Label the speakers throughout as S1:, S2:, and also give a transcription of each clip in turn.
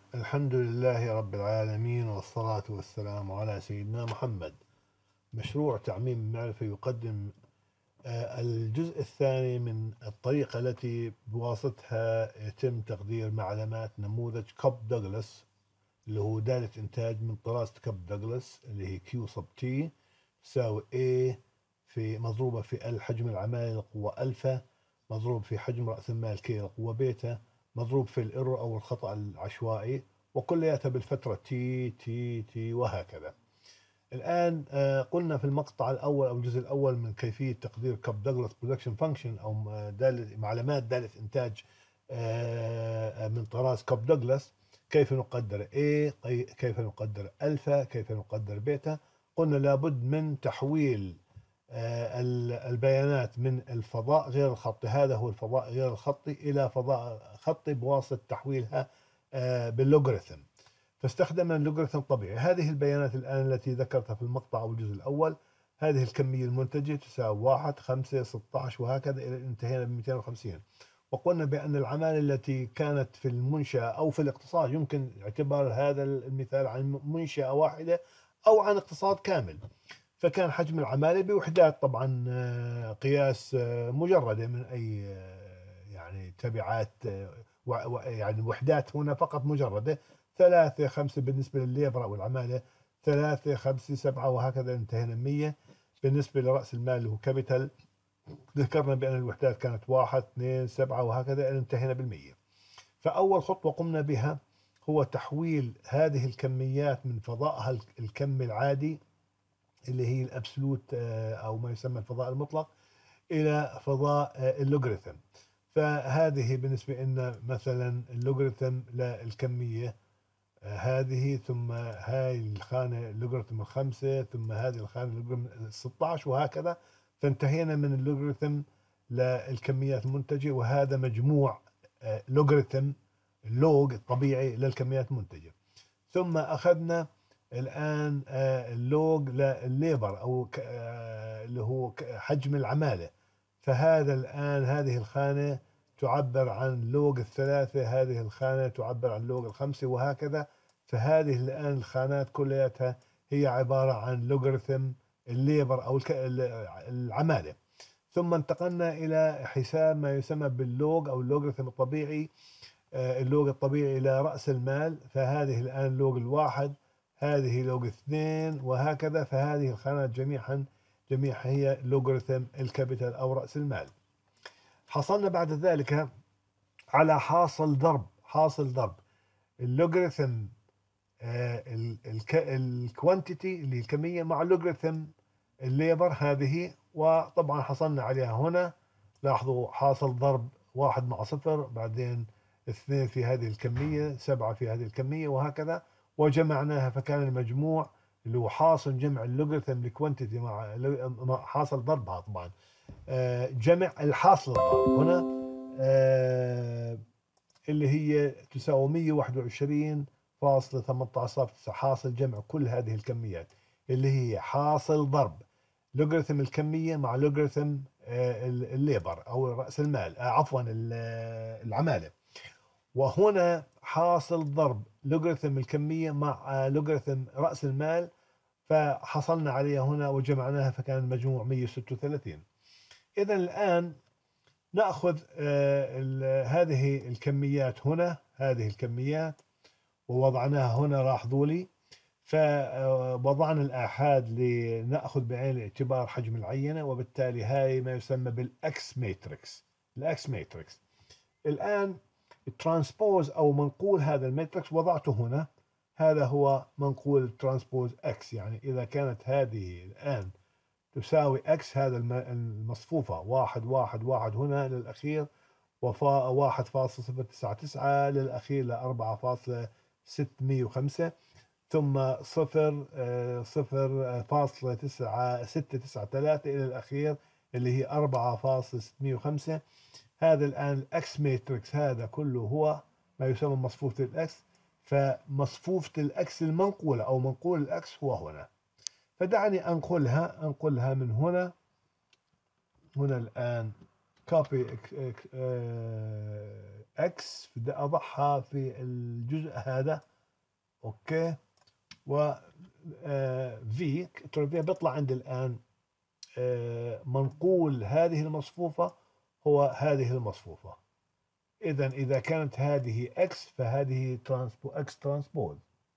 S1: الحمد لله رب العالمين، والصلاة والسلام على سيدنا محمد. مشروع تعميم المعرفة يقدم الجزء الثاني من الطريقة التي بواسطها يتم تقدير معلومات نموذج كوب دوغلاس، اللي هو دالة إنتاج من طرازة كوب دوغلاس اللي هي Q sub T تساوي A في مضروبة في الحجم العمالي للقوة ألفا مضروب في حجم رأس المال K للقوة بيتا مضروب في الإيرور أو الخطأ العشوائي، وكلياتها بالفترة تي تي تي وهكذا. الآن قلنا في المقطع الأول أو الجزء الأول من كيفية تقدير كوب دوغلاس برودكشن فانكشن أو معلومات دالة إنتاج من طراز كوب دوغلاس، كيف نقدر A، كيف نقدر ألفا، كيف نقدر بيتا. قلنا لابد من تحويل البيانات من الفضاء غير الخطي، هذا هو الفضاء غير الخطي، إلى فضاء خطي بواسطة تحويلها باللوغاريتم. فاستخدم اللوغاريتم طبيعي. هذه البيانات الآن التي ذكرتها في المقطع أو الجزء الأول، هذه الكمية المنتجة تساوي 1 5 16 وهكذا إلى انتهينا ب 250. وقلنا بأن العمالة التي كانت في المنشأة أو في الاقتصاد يمكن اعتبار هذا المثال عن منشأة واحدة أو عن اقتصاد كامل، فكان حجم العمالة بوحدات طبعا قياس مجردة من أي يعني تبعات يعني وحدات هنا فقط مجردة، 3 5 بالنسبة للليبر أو العمالة، 3 5 7 وهكذا انتهينا 100. بالنسبة لرأس المال اللي هو كابيتال، ذكرنا بأن الوحدات كانت 1 2 7 وهكذا انتهينا بالمية. فأول خطوة قمنا بها هو تحويل هذه الكميات من فضائها الكم العادي اللي هي الابسولوت او ما يسمى الفضاء المطلق الى فضاء اللوغاريتم. فهذه بالنسبه لنا مثلا اللوغاريتم للكميه هذه، ثم هاي الخانه اللوغاريتم الخمسه، ثم هذه الخانه اللوغاريتم 16 وهكذا. فانتهينا من اللوغاريتم للكميات المنتجه، وهذا مجموع لوغاريتم اللوغ الطبيعي للكميات المنتجه. ثم اخذنا الآن اللوج للليبر أو اللي هو حجم العمالة، فهذا الآن هذه الخانة تعبر عن لوج الثلاثة، هذه الخانة تعبر عن لوج الخمسة وهكذا. فهذه الآن الخانات كلها هي عبارة عن لوغاريتم الليبر أو العمالة. ثم انتقلنا إلى حساب ما يسمى باللوج أو اللوغاريتم الطبيعي، اللوج الطبيعي إلى رأس المال، فهذه الآن لوج الواحد، هذه لوج اثنين وهكذا. فهذه الخانات جميعها هي لوغاريتم الكابيتال أو رأس المال. حصلنا بعد ذلك على حاصل ضرب اللوغاريتم الكوانتيتي اللي هي الكمية مع لوغاريتم الليبر هذه، وطبعا حصلنا عليها هنا. لاحظوا حاصل ضرب 1 مع 0، بعدين 2 في هذه الكمية، 7 في هذه الكمية وهكذا، وجمعناها فكان المجموع اللي هو حاصل جمع اللوغاريتم الكوانتيتي مع حاصل ضربها طبعا جمع الحاصل الضرب هنا اللي هي تساوي 121.18 حاصل جمع كل هذه الكميات اللي هي حاصل ضرب لوغاريتم الكمية مع لوغاريتم الليبر أو رأس المال، عفوا العمالة. وهنا حاصل ضرب لوغاريتم الكمية مع لوغاريتم رأس المال، فحصلنا عليها هنا وجمعناها فكان المجموع 136. إذا الآن نأخذ هذه الكميات هنا، هذه الكميات ووضعناها هنا، لاحظوا لي، فوضعنا الآحاد لنأخذ بعين الاعتبار حجم العينة، وبالتالي هاي ما يسمى بالأكس ماتريكس. الأكس ماتريكس الآن الترانسبوز أو منقول هذا الماتريكس وضعته هنا، هذا هو منقول الترانسبوز أكس. يعني إذا كانت هذه الآن تساوي اكس، هذا المصفوفة 1 1 1 هنا للأخير، 1.099 للأخير ل 4.605، ثم 0.693 إلى الأخير اللي هي 4.605. هذا الآن الأكس ماتريكس هذا كله هو ما يسمى مصفوفة الأكس. فمصفوفة الأكس المنقولة أو منقول الأكس هو هنا. فدعني أنقلها من هنا الآن كوبي اكس، بدي اضعها في الجزء هذا، اوكي، و في بيطلع عندي الان منقول هذه المصفوفة هو هذه المصفوفة. إذا كانت هذه اكس فهذه اكس ترانسبوز.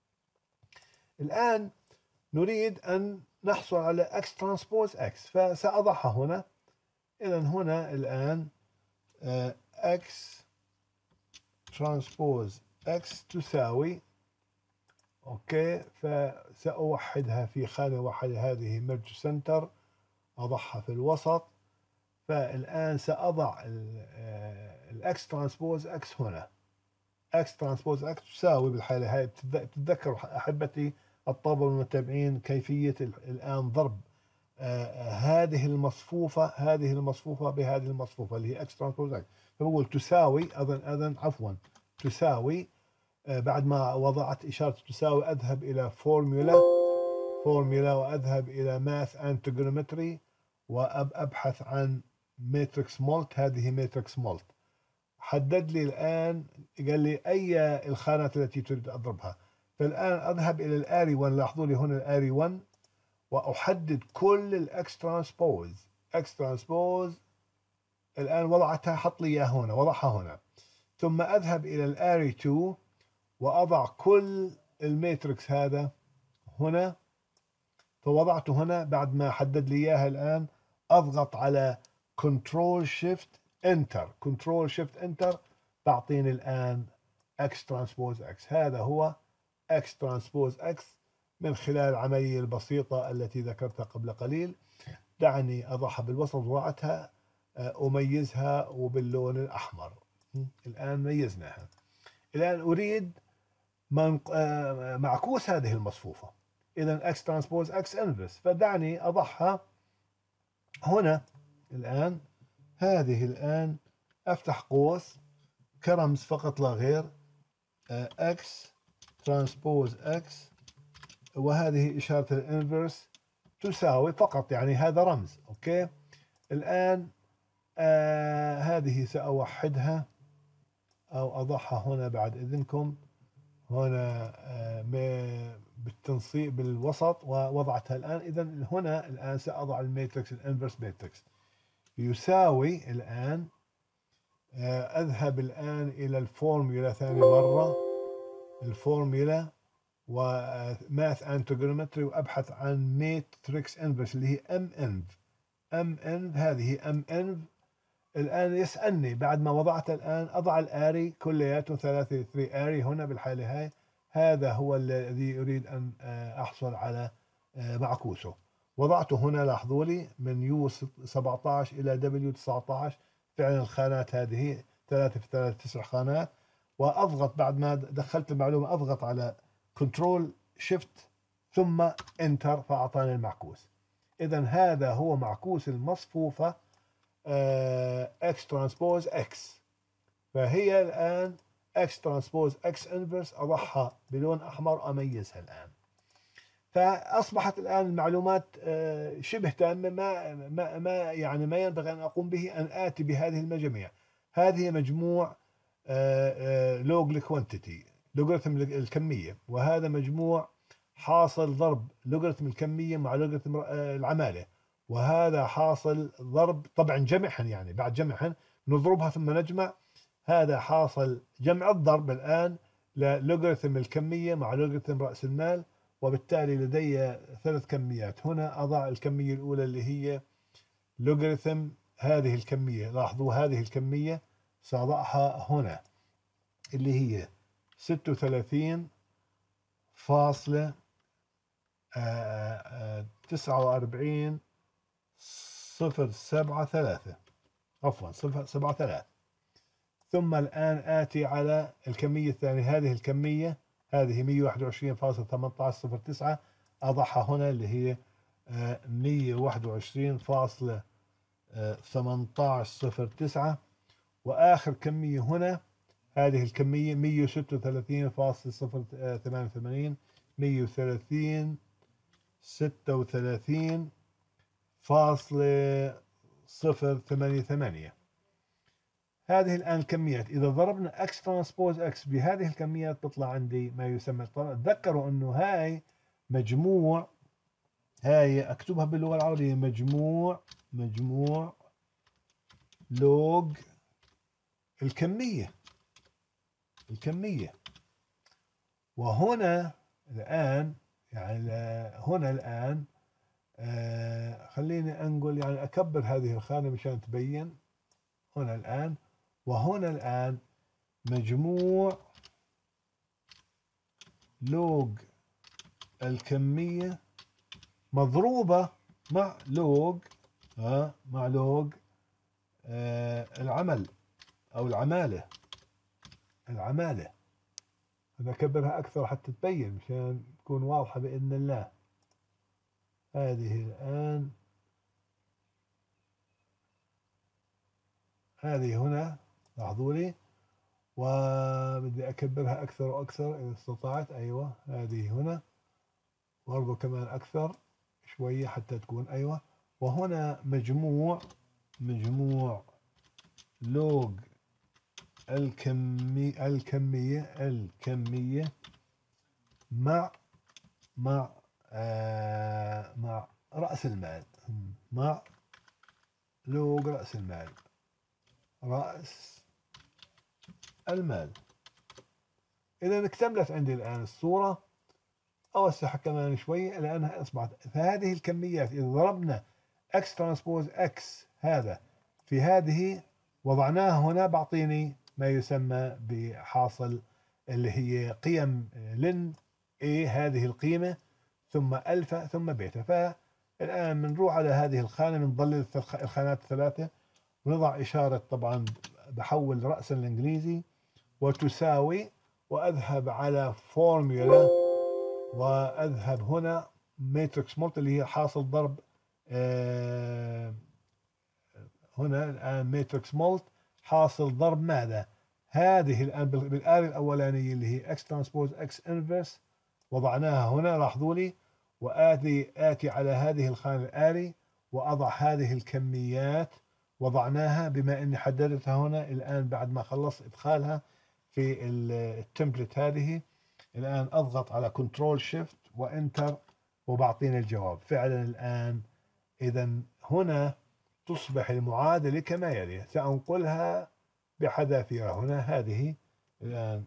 S1: الآن نريد أن نحصل على اكس ترانسبوز اكس، فسأضعها هنا. إذا هنا الآن اكس ترانسبوز اكس تساوي، اوكي، فسأوحدها في خانة واحدة، هذه ميرج سنتر، أضعها في الوسط. فالآن سأضع الاكس ترانسبوز اكس هنا. اكس ترانسبوز اكس تساوي بالحالة هاي، بتتذكروا أحبتي الطلبة والمتابعين كيفية الآن ضرب هذه المصفوفة بهذه المصفوفة اللي هي اكس ترانسبوز اكس. فبقول تساوي، أذن عفوا، تساوي بعد ما وضعت إشارة تساوي أذهب إلى فورميلا وأذهب إلى ماث أند تريجونومتري وأبحث عن ماتريكس مولت. هذه ماتريكس مولت. حدد لي الآن، قال لي أي الخانات التي تريد أضربها. فالآن أذهب إلى الآري 1، لاحظوا لي هنا الآري 1، وأحدد كل الأكس ترانسبوز. أكس ترانسبوز الآن وضعتها، حط لي إياها هنا، وضعها هنا. ثم أذهب إلى الآري 2 وأضع كل الماتريكس هذا هنا. فوضعته هنا بعد ما حدد لي إياها. الآن أضغط على كنترول شيفت انتر، كنترول شيفت انتر، تعطيني الآن اكس ترانسبوز اكس. هذا هو اكس ترانسبوز اكس من خلال العملية البسيطة التي ذكرتها قبل قليل. دعني أضعها بالوسط، وضعتها أميزها وباللون الأحمر. الآن ميزناها. الآن أريد معكوس هذه المصفوفة. إذا اكس ترانسبوز اكس انفرس، فدعني أضعها هنا. الآن هذه الآن أفتح قوس كرمز فقط لا غير، اكس ترانسبوز اكس، وهذه إشارة الانفرس تساوي فقط، يعني هذا رمز. أوكي. الآن هذه سأوحدها أو أضعها هنا بعد إذنكم، هنا بالتنسيق بالوسط، ووضعتها الآن. إذا هنا الآن سأضع الماتريكس الانفرس ماتريكس يساوي. الآن أذهب الآن إلى الفورميلا ثاني مرة، الفورميلا وماث اند تريجونومتري، وأبحث عن ماتريكس انفرس اللي هي ام ان. هذه ام ان. الآن يسألني بعد ما وضعت، الآن أضع الآري كلياته 3 آري هنا بالحالة هاي. هذا هو الذي أريد أن أحصل على معكوسه. وضعته هنا، لاحظوا لي، من يو 17 إلى دبليو 19. فعلا الخانات هذه 3 في 3 9 خانات. وأضغط بعد ما دخلت المعلومة، أضغط على كنترول شيفت ثم انتر، فأعطاني المعكوس. إذا هذا هو معكوس المصفوفة اكس ترانسبوز اكس. فهي الآن اكس ترانسبوز اكس انفرس، أضعها بلون أحمر، أميزها الآن. فأصبحت الآن المعلومات شبه تامة. ما يعني ما ينبغي أن أقوم به أن آتي بهذه المجاميع. هذه مجموع لوج الكوانتيتي، لوغاريتم الكمية، وهذا مجموع حاصل ضرب لوغاريتم الكمية مع لوغاريتم العمالة، وهذا حاصل ضرب طبعا جمعهن، يعني بعد جمعهن نضربها ثم نجمع. هذا حاصل جمع الضرب الآن للوغاريتم الكمية مع لوغاريتم رأس المال. وبالتالي لدي 3 كميات. هنا أضع الكمية الأولى اللي هي لوغاريتم هذه الكمية. لاحظوا هذه الكمية سأضعها هنا، اللي هي 36.49.073، عفوا 073. ثم الآن آتي على الكمية الثانية. هذه الكمية هذه 121.1809، أضعها هنا اللي هي 121.1809. وآخر كمية هنا هذه الكمية 136.088، 136.088. هذه الآن الكميات، إذا ضربنا x ترانسبوز x بهذه الكميات بيطلع عندي ما يسمى. طبعا تذكروا إنه هاي مجموع، هاي أكتبها باللغة العربية مجموع لوج الكمية. وهنا الآن يعني هنا الآن خليني أنقل يعني أكبر هذه الخانة مشان تبين. هنا الآن وهنا الآن مجموع لوج الكمية مضروبة مع لوج العمل أو العمالة. أنا أكبرها أكثر حتى تبين مشان تكون واضحة بإذن الله. هذه الآن هذه هنا لاحظوا لي، وبدي أكبرها أكثر وأكثر إذا استطعت. أيوة هذه هنا برضو كمان أكثر شوية حتى تكون. أيوة وهنا مجموع لوج الكمية مع رأس المال، مع لوج رأس المال. إذا اكتملت عندي الآن الصورة. أوسعها كمان شوي لأنها أصبحت. فهذه الكميات إذا ضربنا x ترانسبوز x هذا في هذه وضعناها هنا بعطيني ما يسمى بحاصل اللي هي قيم لن A، هذه القيمة ثم ألفا ثم بيتا. فالآن بنروح على هذه الخانة، بنضلل الخانات الثلاثة ونضع إشارة، طبعا بحول رأسا الإنجليزي وتساوي، وأذهب على فورمولا وأذهب هنا ماتريكس مولت اللي هي حاصل ضرب. هنا الآن ماتريكس مولت حاصل ضرب ماذا؟ هذه الآن بالآلة الأولانية اللي هي x ترانسبوز x inverse وضعناها هنا لاحظوا لي، وآتي على هذه الخانة الآلي وأضع هذه الكميات وضعناها بما أني حددتها هنا. الآن بعد ما خلصت إدخالها في التمبلت هذه، الآن أضغط على كنترول شيفت وإنتر وبعطينا الجواب فعلا الآن. إذا هنا تصبح المعادلة كما يلي، سأنقلها بحذافيرها هنا. هذه الآن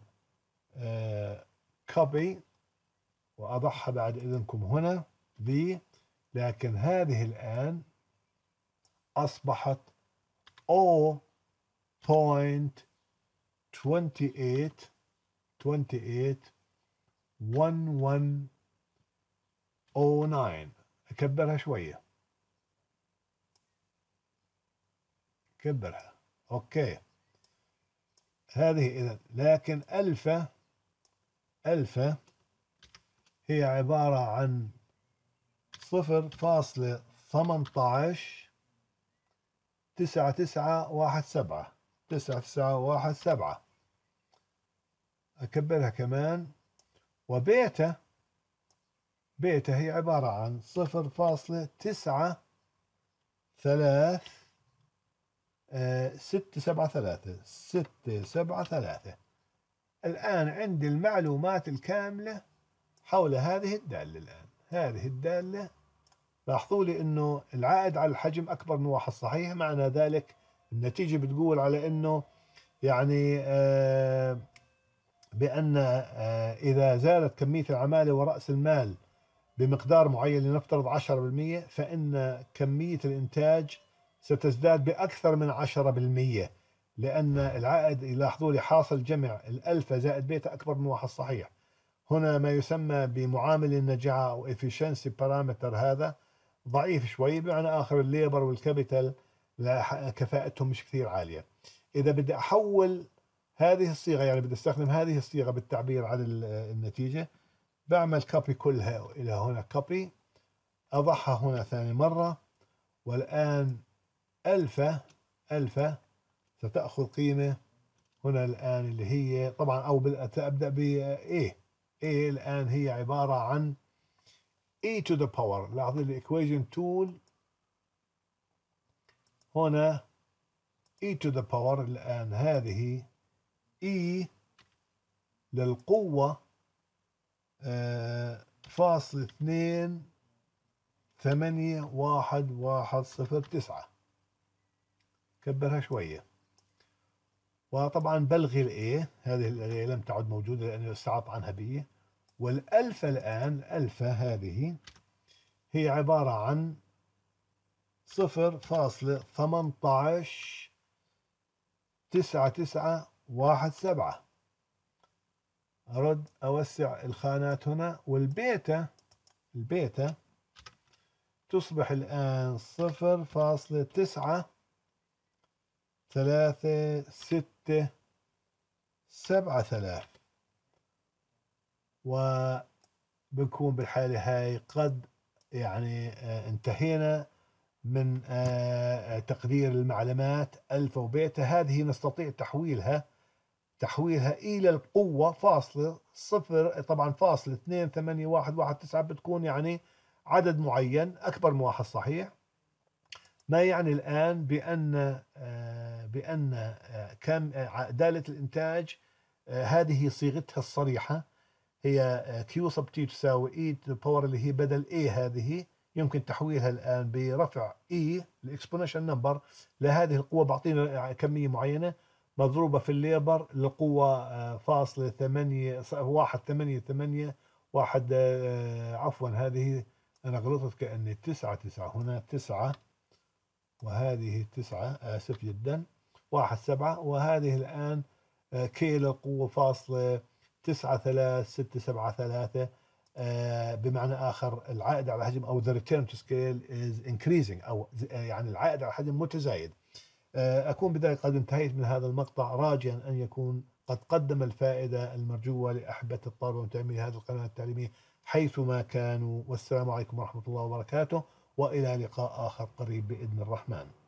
S1: كوبي وأضعها بعد إذنكم هنا V، لكن هذه الآن أصبحت 0.281109. أكبرها شوية، كبرها. أوكي هذه إذن، لكن ألفا هي عبارة عن 0.9917 أكبرها كمان. وبيتا هي عبارة عن 0.93673. الآن عندي المعلومات الكاملة حول هذه الدالة. الآن هذه الدالة لاحظوا لي انه العائد على الحجم اكبر من واحد صحيح، معنى ذلك النتيجة بتقول على انه يعني بان اذا زادت كمية العمالة ورأس المال بمقدار معين لنفترض 10%، فإن كمية الإنتاج ستزداد بأكثر من 10%، لأن العائد يلاحظوا لي حاصل جمع الألفا زائد بيتا أكبر من واحد صحيح. هنا ما يسمى بمعامل النجاعة أو efficiency parameter، هذا ضعيف شوي، بمعنى آخر الليبر والكابيتال كفاءتهم مش كثير عالية. إذا بدي أحول هذه الصيغة، يعني بدي استخدم هذه الصيغة بالتعبير عن النتيجة، بعمل كوبي كلها إلى هنا، كوبي أضعها هنا ثاني مرة. والآن ألفا ستأخذ قيمة هنا الآن اللي هي طبعا، أو أبدأ ب A الآن هي عبارة عن E to the power. لاحظوا الإيكويشن تول هنا e to the power. الآن هذه e للقوة فاصل 2.81109. كبرها شوية. وطبعا بلغي الايه، هذه الايه لم تعد موجودة لأنه استعط عنها بي. والألفا الآن، الألفا هذه هي عبارة عن 0.189917. أرد أوسع الخانات هنا. والبيتا، البيتا تصبح الآن 0.367000. وبنكون بالحالة هاي قد يعني انتهينا من تقدير المعلومات ألفا وبيتا. هذه نستطيع تحويلها إلى القوة فاصلة صفر، طبعا فاصلة 2.81119 بتكون يعني عدد معين أكبر من واحد صحيح. ما يعني الآن بأن كم دالة الإنتاج هذه صيغتها الصريحة هي Q sub T تساوي E to the power اللي هي بدل A. هذه يمكن تحويلها الآن برفع E الإكسبوننشال نمبر لهذه القوة، بعطينا كمية معينة مضروبة في الليبر للقوة فاصلة 1.881 عفوا هذه أنا غلطت كأني 9 هنا 9 وهذه 9 آسف جدا 1.7. وهذه الآن كي للقوة فاصلة 93673. بمعنى آخر العائد على الحجم أو the return to scale is increasing، أو يعني العائد على الحجم متزايد. أكون بذلك قد انتهيت من هذا المقطع، راجيا أن يكون قد قدم الفائدة المرجوة لأحبة الطلبة ومتابعي هذه القناة التعليمية حيثما كانوا. والسلام عليكم ورحمة الله وبركاته، وإلى لقاء آخر قريب بإذن الرحمن.